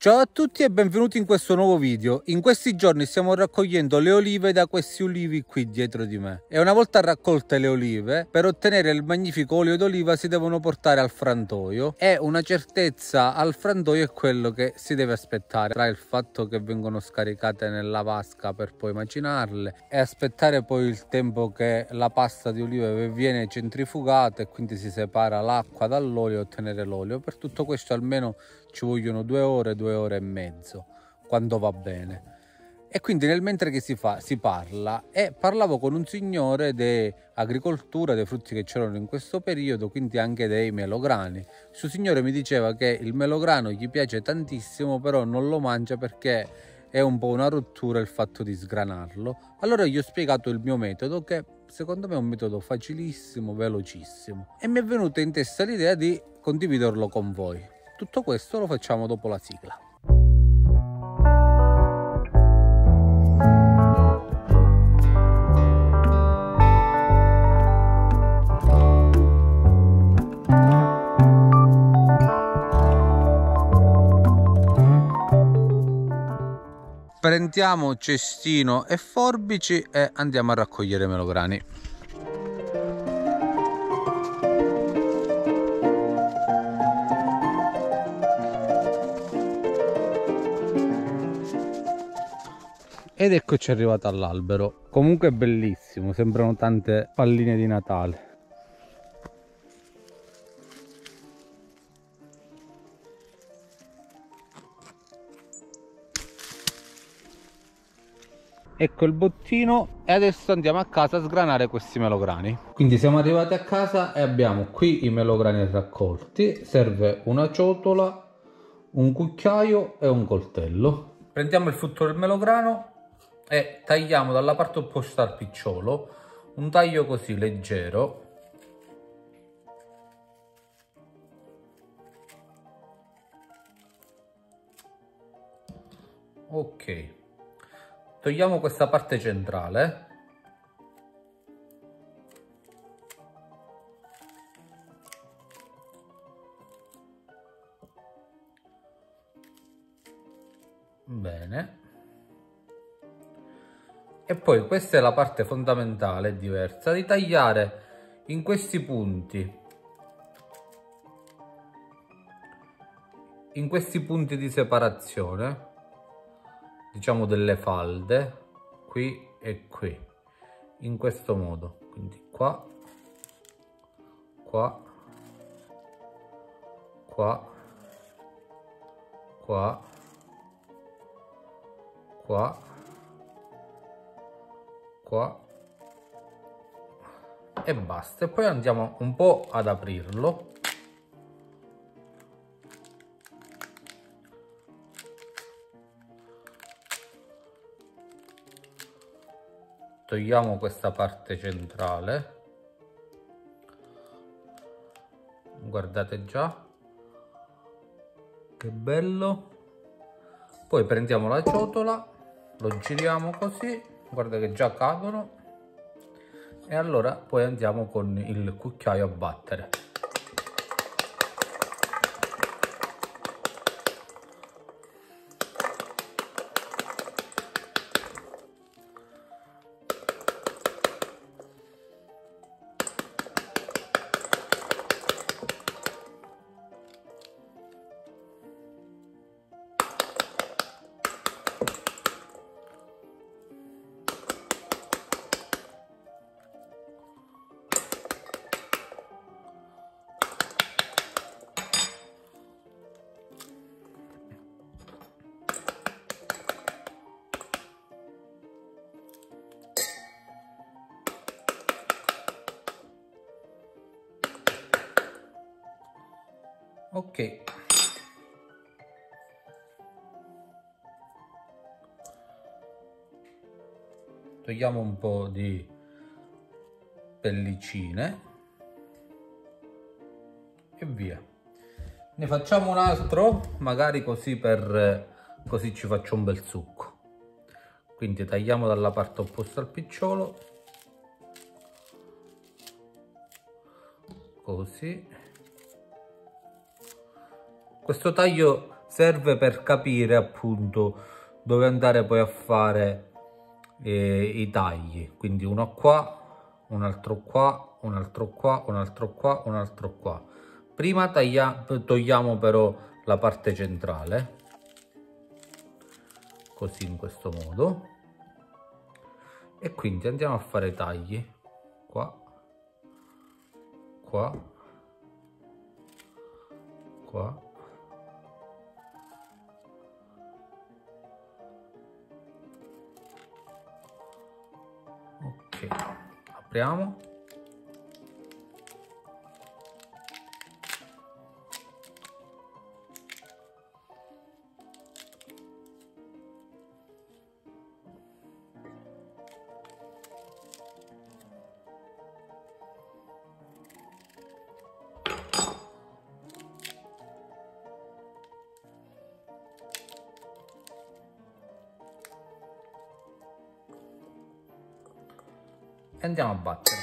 Ciao a tutti e benvenuti in questo nuovo video. In questi giorni stiamo raccogliendo le olive da questi ulivi qui dietro di me. E una volta raccolte le olive, per ottenere il magnifico olio d'oliva si devono portare al frantoio e una certezza al frantoio è quello che si deve aspettare tra il fatto che vengono scaricate nella vasca per poi macinarle e aspettare poi il tempo che la pasta di olive viene centrifugata e quindi si separa l'acqua dall'olio e ottenere l'olio. Per tutto questo almeno ci vogliono 2 ore e mezzo, quando va bene. E quindi nel mentre che si parla, e parlavo con un signore di agricoltura, dei frutti che c'erano in questo periodo, quindi anche dei melograni. Questo signore mi diceva che il melograno gli piace tantissimo, però non lo mangia perché è un po' una rottura il fatto di sgranarlo. Allora gli ho spiegato il mio metodo, che secondo me è un metodo facilissimo, velocissimo, e mi è venuta in testa l'idea di condividerlo con voi. Tutto questo lo facciamo dopo la sigla. Prendiamo cestino e forbici e andiamo a raccogliere i melograni. Ed eccoci arrivati all'albero. Comunque è bellissimo, sembrano tante palline di Natale. Ecco il bottino e adesso andiamo a casa a sgranare questi melograni. Quindi siamo arrivati a casa e abbiamo qui i melograni raccolti. Serve una ciotola, un cucchiaio e un coltello. Prendiamo il frutto del melograno e tagliamo dalla parte opposta al picciolo, un taglio così leggero. Ok, togliamo questa parte centrale. Bene. E poi questa è la parte fondamentale, diversa, di tagliare in questi punti, di separazione, diciamo delle falde, qui e qui, in questo modo. Quindi qua, qua, qua, qua, qua, qua e basta. E poi andiamo un po' ad aprirlo. Togliamo questa parte centrale, guardate già che bello. Poi prendiamo la ciotola, lo giriamo così, guarda che già cadono, e allora poi andiamo con il cucchiaio a battere. Ok, togliamo un po' di pellicine e via. Ne facciamo un altro, magari così così ci faccio un bel succo. Quindi tagliamo dalla parte opposta al picciolo, così. Questo taglio serve per capire appunto dove andare poi a fare i tagli. Quindi uno qua, un altro qua, un altro qua, un altro qua, un altro qua. Prima togliamo però la parte centrale, così, in questo modo, e quindi andiamo a fare tagli qua, qua, qua, ok, apriamo. E andiamo a battere.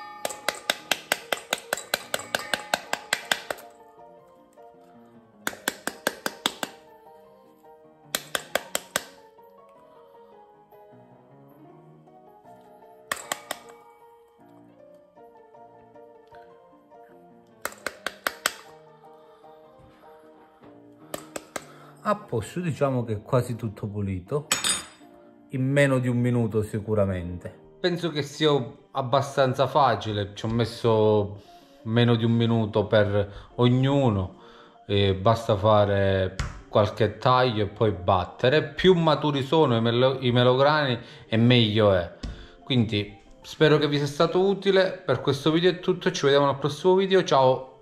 A posto, diciamo che è quasi tutto pulito, in meno di un minuto sicuramente. Penso che sia abbastanza facile, ci ho messo meno di un minuto per ognuno, e basta fare qualche taglio e poi battere. Più maturi sono i melograni e meglio è. Quindi spero che vi sia stato utile. Per questo video è tutto, ci vediamo al prossimo video, ciao!